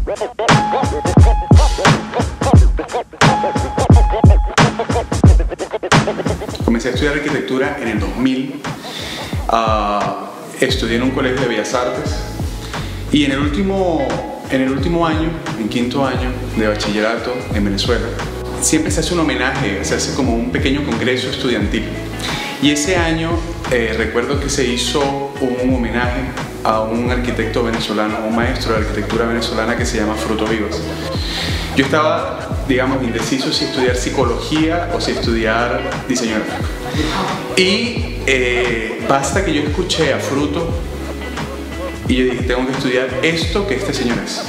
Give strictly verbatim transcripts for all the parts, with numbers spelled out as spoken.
Comencé a estudiar arquitectura en el dos mil, uh, estudié en un colegio de Bellas Artes y en el, último, en el último año, en quinto año de bachillerato en Venezuela, siempre se hace un homenaje, se hace como un pequeño congreso estudiantil. Y ese año eh, recuerdo que se hizo un homenaje a un arquitecto venezolano, un maestro de arquitectura venezolana que se llama Fruto Vivas. Yo estaba, digamos, indeciso si estudiar psicología o si estudiar diseño gráfico. Y eh, basta que yo escuché a Fruto y yo dije, tengo que estudiar esto que este señor es.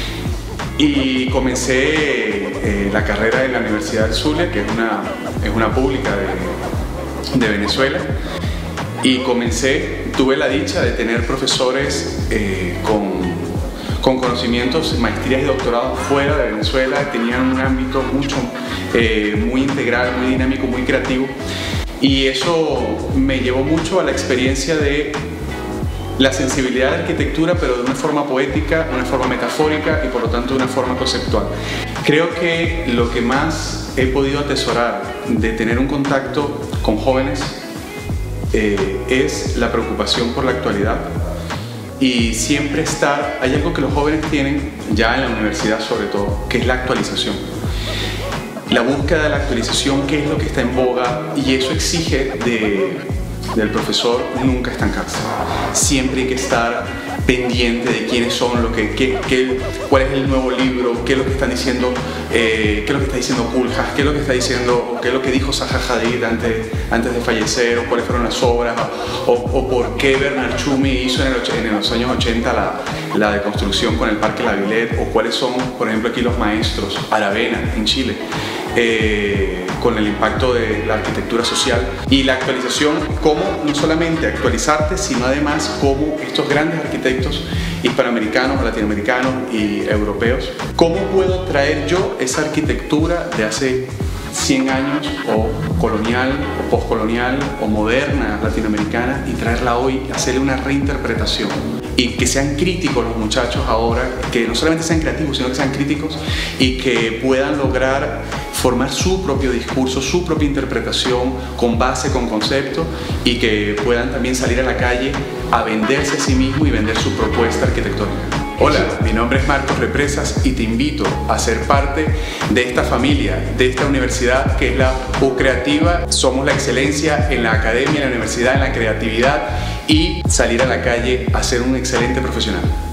Y comencé eh, la carrera en la Universidad del Zulia, que es una, es una pública de, de Venezuela. Y comencé, tuve la dicha de tener profesores eh, con, con conocimientos, maestrías y doctorados fuera de Venezuela, tenían un ámbito mucho, eh, muy integral, muy dinámico, muy creativo. Y eso me llevó mucho a la experiencia de la sensibilidad de la arquitectura, pero de una forma poética, una forma metafórica y por lo tanto de una forma conceptual. Creo que lo que más he podido atesorar de tener un contacto con jóvenes eh, es la preocupación por la actualidad y siempre estar, hay algo que los jóvenes tienen ya en la universidad sobre todo, que es la actualización. La búsqueda de la actualización, qué es lo que está en boga, y eso exige de, del profesor nunca estancarse. Siempre hay que estar pendiente de quiénes son, lo que, qué, qué, cuál es el nuevo libro, qué es lo que están diciendo, eh, qué es lo que está diciendo Kuljas, qué es lo que está diciendo, qué es lo que dijo Zaha Hadid antes, antes de fallecer, o cuáles fueron las obras, o, o por qué Bernard Tschumi hizo en, el, en los años ochenta la, la deconstrucción con el Parque La Villette, o cuáles son, por ejemplo, aquí los maestros, Aravena en Chile. Eh, con el impacto de la arquitectura social y la actualización, cómo no solamente actualizarte, sino además cómo estos grandes arquitectos hispanoamericanos, latinoamericanos y europeos, cómo puedo traer yo esa arquitectura de hace cien años o colonial o postcolonial o moderna latinoamericana y traerla hoy, hacerle una reinterpretación y que sean críticos los muchachos ahora, que no solamente sean creativos sino que sean críticos y que puedan lograr formar su propio discurso, su propia interpretación con base, con concepto y que puedan también salir a la calle a venderse a sí mismo y vender su propuesta arquitectónica. Hola, mi nombre es Marcos Represas y te invito a ser parte de esta familia, de esta universidad que es la U Creativa. Somos la excelencia en la academia, en la universidad, en la creatividad y salir a la calle a ser un excelente profesional.